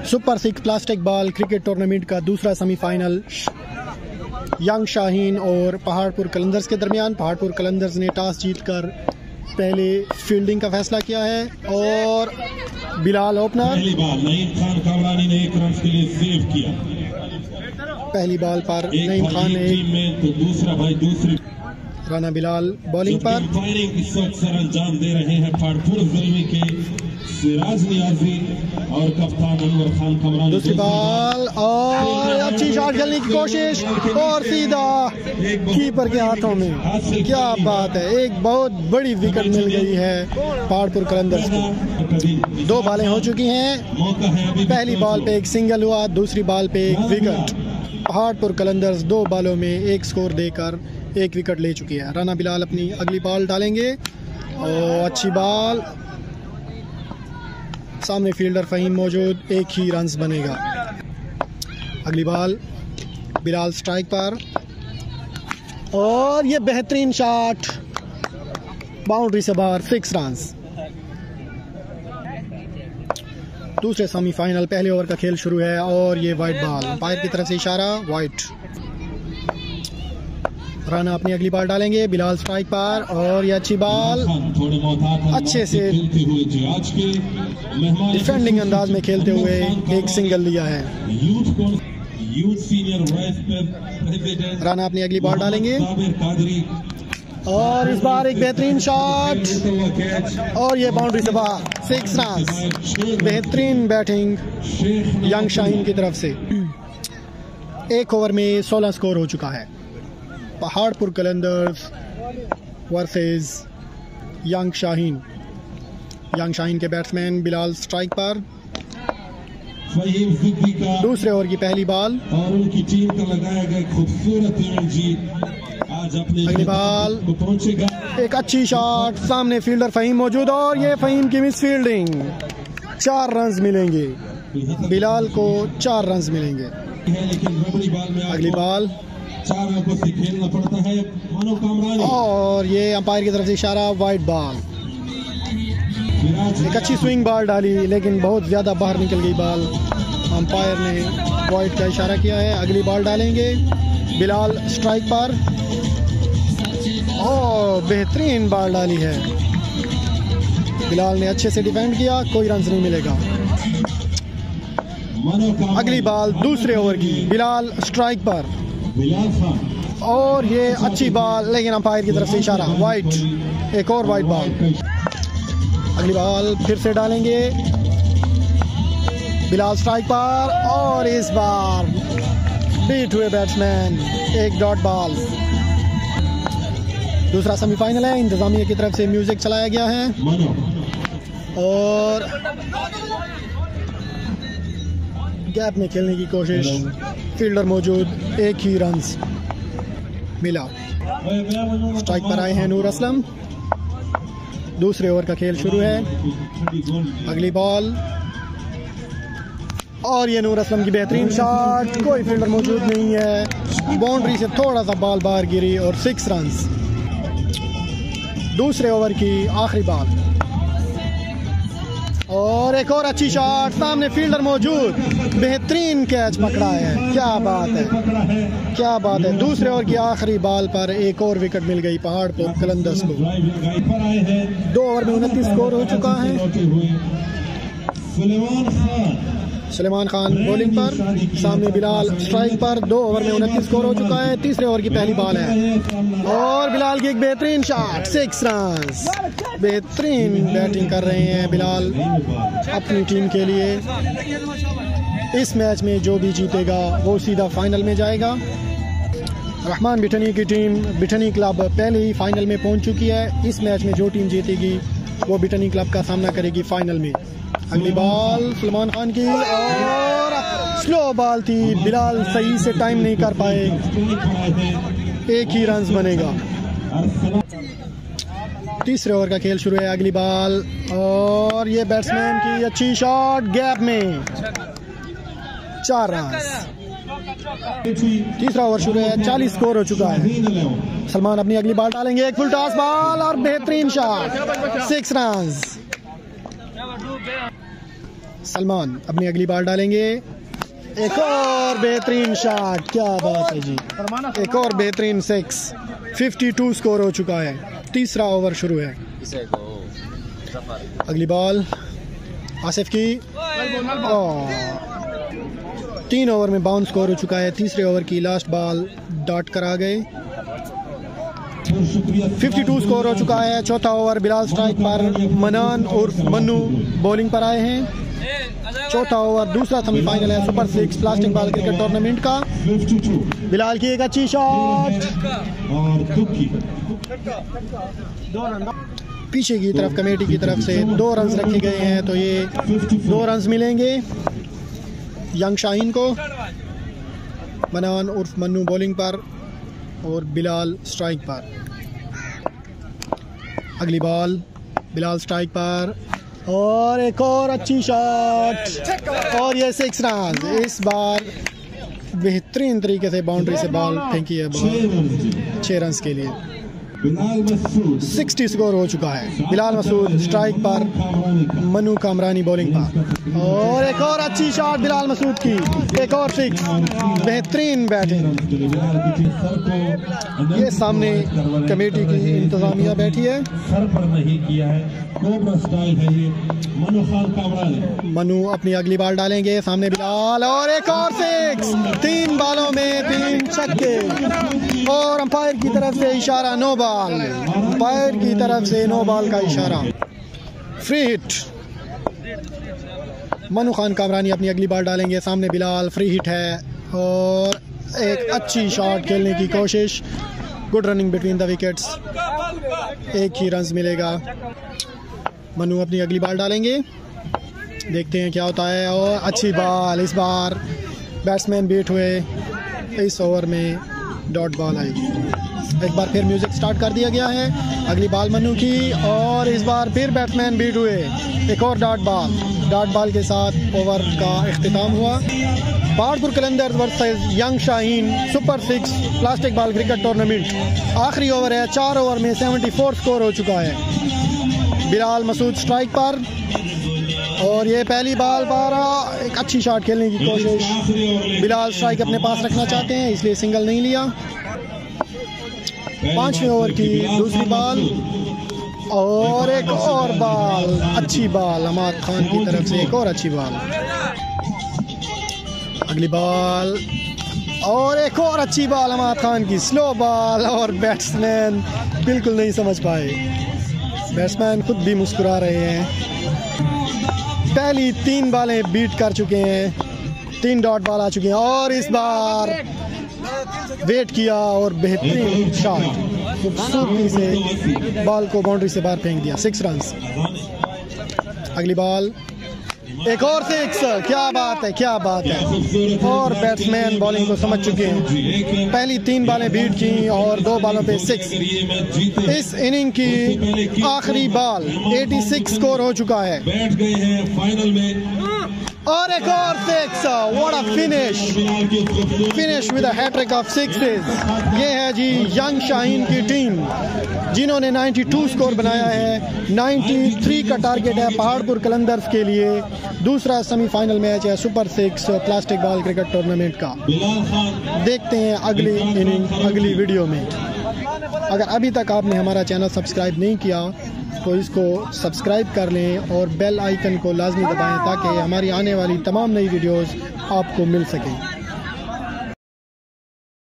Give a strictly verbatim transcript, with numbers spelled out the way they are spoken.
Super six plastic ball cricket tournament का दूसरा semifinal young Shaheen और पहाड़पुर कलंदर्स के दरमियान। पहाड़पुर कलंदर्स ने टॉस जीतकर पहले फील्डिंग का फैसला किया है और बिलाल ओपनर। पहली बॉल नईम खान कामरानी ने एक रन के लिए सेव किया। पहली बॉल पर नईम खान ने टीम में तो दूसरा भाई दूसरी राना बिलाल बॉलिंग पर फायरिंग इस वक्त सर अंजाम दे रहे हैं पहाड़पुर जुल्मी के सिराज नियाजी और कप्तान अनवर खान कमरानी। दूसरी बॉल और अच्छी शॉट खेलने की कोशिश और सीधा कीपर के हाथों में। क्या बात है, एक बहुत बड़ी विकेट मिल गई है पहाड़पुर कलंदर्स को। दो बॉलें हो चुकी हैं, पहली बॉल पे एक सिंगल हुआ, दूसरी बॉल पे एक विकेट। पहाड़पुर कलंदर्स दो बॉलों में एक स्कोर देकर एक विकेट ले चुकी है। राना बिलाल अपनी अगली बॉल डालेंगे और अच्छी बॉल, सामने फील्डर फहीम मौजूद, एक ही रन्स बनेगा। अगली बॉल बिलाल स्ट्राइक पर और ये बेहतरीन शॉट, बाउंड्री से बाहर, सिक्स रन्स। दूसरे सेमीफाइनल पहले ओवर का खेल शुरू है और ये वाइट बॉल, अंपायर की तरफ से इशारा वाइट। राना अपनी अगली बॉल डालेंगे, बिलाल स्ट्राइक पर और ये अच्छी बॉल, अच्छे से डिफेंडिंग अंदाज में खेलते हुए एक सिंगल लिया है। राना अपनी अगली बॉल डालेंगे और इस बार एक बेहतरीन शॉट और ये बाउंड्री से बाहर, सिक्स रन। बेहतरीन बैटिंग यंग शाहीन की तरफ से। एक ओवर में सोलह स्कोर हो चुका है। Paharpur Qalandars versus young Shaheen. Young Shaheen के बैट्समैन बिलाल स्ट्राइक पर। दूसरे ओवर की पहली बॉल और उनकी टीम का लगाया गया खूबसूरत आज अपने अगली बॉल पहुंचेगा। एक अच्छी शॉट, सामने फील्डर फहीम मौजूद और ये फहीम की मिस फील्डिंग। चार रन्स मिलेंगे बिलाल को, चार रन्स मिलेंगे। अगली बॉल चार रनों से खेलना पड़ता है मानो कामरानी और ये अंपायर की तरफ से इशारा वाइट बॉल। एक अच्छी स्विंग बॉल डाली लेकिन बहुत ज़्यादा बाहर निकल गई बॉल, अंपायर ने वाइट का इशारा किया है। अगली बॉल डालेंगे बिलाल स्ट्राइक पर और बेहतरीन बॉल डाली है। बिलाल ने अच्छे से डिफेंड किया, कोई रन नहीं मिलेगा। अगली बॉल दूसरे ओवर की, बिलाल स्ट्राइक पर और ये अच्छी बॉल लेकिन अंपायर की तरफ से इशारा वाइट, एक और वाइट बॉल। अगली बॉल फिर से डालेंगे बिलाल स्ट्राइक पर और इस बार बीट हुए बैट्समैन, एक डॉट बॉल। दूसरा सेमीफाइनल है, इंतजामिया की तरफ से म्यूजिक चलाया गया है और गैप में खेलने की कोशिश, फील्डर मौजूद, एक ही रन्स मिला। स्ट्राइक पर आए हैं नूर असलम। दूसरे ओवर का खेल शुरू है। अगली बॉल और ये नूर असलम की बेहतरीन शॉट, कोई फील्डर मौजूद नहीं है, बाउंड्री से थोड़ा सा बॉल बाहर गिरी और सिक्स रन्स। दूसरे ओवर की आखिरी बॉल और एक और अच्छी शॉट, सामने फील्डर मौजूद, बेहतरीन कैच पकड़ा है। क्या बात है, क्या बात है। दूसरे ओवर की आखिरी बॉल पर एक और विकेट मिल गई पहाड़पुर कलंदर्स को। दो ओवर में उनतीस स्कोर हो चुका है। सलेमान खान बॉलिंग पर, सामने बिलाल स्ट्राइक पर। दो ओवर में उनतीस स्कोर हो चुका है। तीसरे ओवर की पहली बॉल है और बिलाल की एक बेहतरीन शॉट, सिक्स रन्स। बेहतरीन बैटिंग कर रहे हैं बिलाल अपनी टीम के लिए। इस मैच में जो भी जीतेगा वो सीधा फाइनल में जाएगा। रहमान बिठनी की टीम, बिठनी क्लब पहले ही फाइनल में पहुंच चुकी है। इस मैच में जो टीम जीतेगी वो बिठनी क्लब का सामना करेगी फाइनल में। अगली बॉल सलमान खान की और स्लो बॉल थी, बिलाल सही से टाइम नहीं कर पाए, एक ही रन्स बनेगा। तीसरे ओवर का खेल शुरू है। अगली बॉल और ये बैट्समैन की अच्छी शॉट, गैप में, चार रन्स। तीसरा ओवर शुरू है, चालीस स्कोर हो चुका है। सलमान अपनी अगली बॉल डालेंगे, एक फुल टॉस बॉल और बेहतरीन शॉट, सिक्स रन्स। सलमान अपनी अगली बॉल डालेंगे। एक और बेहतरीन शॉट, क्या बात है जी, एक और बेहतरीन सिक्स। बावन स्कोर हो चुका है, तीसरा ओवर शुरू है। अगली बॉल आसिफ की, तीन ओवर में बावन स्कोर हो चुका है। तीसरे ओवर की लास्ट बॉल डॉट करा गए। बावन स्कोर हो चुका है। चौथा ओवर बिलाल स्ट्राइक पर, मनान उर्फ मन्नू बॉलिंग पर आए हैं। चौथा ओवर दूसरा सेमीफाइनल है super six plastic ball cricket tournament का। बिलाल की एक अच्छी शॉट, पीछे की तरफ कमेटी की तरफ से दो रन रखे गए हैं, तो ये दो रन मिलेंगे यंग शाहीन को। मनान उर्फ मन्नू बॉलिंग पर और बिलाल स्ट्राइक पर। अगली बॉल बिलाल स्ट्राइक पर और एक और अच्छी शॉट और ये सिक्स रन। इस बार बेहतरीन तरीके से बाउंड्री से बॉल फेंकी है, बॉल छः रन के लिए। साठ स्कोर हो चुका है। बिलाल मसूद स्ट्राइक पर, मनु कामरानी बॉलिंग पर और एक और अच्छी शॉट बिलाल मसूद की, एक और सिक्स। बेहतरीन बैटिंग। ये सामने कमेटी की इंतजामिया बैठी है। सर पर नहीं किया है, कोबरा स्टाइल है ये। मनु खान कामरानी, मनु अपनी अगली बॉल डालेंगे। सामने बिलाल और एक और सिक्स। तीन बॉलों में तीन छक्के और अंपायर की तरफ से इशारा नो बॉल। अंपायर की तरफ से नो बॉल का इशारा। Free hit. मनु खान कामरानी अपनी अगली बॉल डालेंगे। सामने बिलाल, फ्री हिट है और एक अच्छी शॉट खेलने की कोशिश। Good running between the wickets, एक ही रन मिलेगा। मनु अपनी अगली बॉल डालेंगे, देखते हैं क्या होता है। और अच्छी बॉल, इस बार बैट्समैन बीट हुए। इस ओवर में डॉट बॉल आएगी। एक बार फिर म्यूजिक स्टार्ट कर दिया गया है। अगली बॉल मनु की और इस बार फिर बैट्समैन बीट हुए। एक और डॉट बॉल। डॉट बॉल के साथ ओवर का इख्तिताम हुआ। Paharpur Qalandars versus young Shaheen super six plastic ball cricket tournament. आखिरी ओवर है, चार ओवर में चौहत्तर स्कोर हो चुका है। बिलाल मसूद स्ट्राइक पर और ये पहली बॉल बारह, एक अच्छी शॉट खेलने की कोशिश। बिलाल स्ट्राइक अपने पास रखना चाहते हैं, इसलिए सिंगल नहीं लिया। पांचवें ओवर की दूसरी बॉल और एक और बॉल, अच्छी बॉल अमाद खान की तरफ से, एक और अच्छी बॉल। अगली बॉल और एक और अच्छी बॉल अमाद खान की, स्लो बॉल और बैट्समैन बिल्कुल नहीं समझ पाए। बैट्समैन खुद भी मुस्कुरा रहे हैं। पहली तीन बॉलें बीट कर चुके हैं, तीन डॉट बॉल आ चुके हैं और इस बार वेट किया और बेहतरीन शॉट, खूबसूरती से बॉल को बाउंड्री से बाहर फेंक दिया। Six run. अगली बॉल एक और सिक्स, क्या बात है, क्या बात है। और बैट्समैन बॉलिंग को समझ चुके हैं। पहली तीन बॉलें बीट की और दो बॉलों पे सिक्स। इस इनिंग की आखिरी बॉल, छियासी स्कोर हो चुका है। बैठ गए हैं फाइनल में और एक और six. What a finish, finish with a hat-trick of sixes. ये है जी यंग शाहीन की टीम, जिन्होंने बानवे स्कोर बनाया है। तिरानवे का टारगेट है पहाड़पुर कलंदर्स के लिए। दूसरा सेमीफाइनल मैच है super six plastic ball cricket tournament का। देखते हैं अगली इनिंग अगली वीडियो में। अगर अभी तक आपने हमारा चैनल सब्सक्राइब नहीं किया तो इसको सब्सक्राइब कर लें और बेल आइकन को लाजमी दबाएं ताकि हमारी आने वाली तमाम नई वीडियोस आपको मिल सकें।